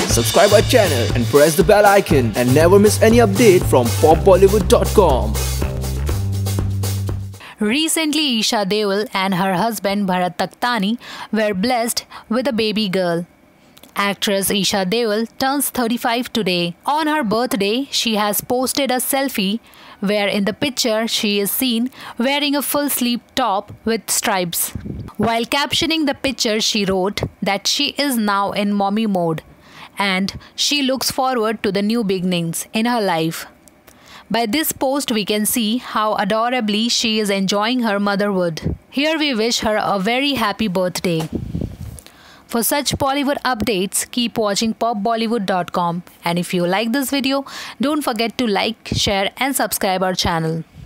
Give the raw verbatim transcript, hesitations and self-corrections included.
subscribe our channel and press the bell icon and never miss any update from pop bollywood dot com. Recently, Esha Deol and her husband Bharat Takhtani were blessed with a baby girl. Actress Esha Deol turns thirty-five today. On her birthday, she has posted a selfie where in the picture she is seen wearing a full sleeve top with stripes. While captioning the picture, she wrote that she is now in mommy mode and she looks forward to the new beginnings in her life. By this post, we can see how adorably she is enjoying her motherhood. Here we wish her a very happy birthday. For such Bollywood updates, keep watching pop bollywood dot com. And if you like this video, don't forget to like, share and subscribe our channel.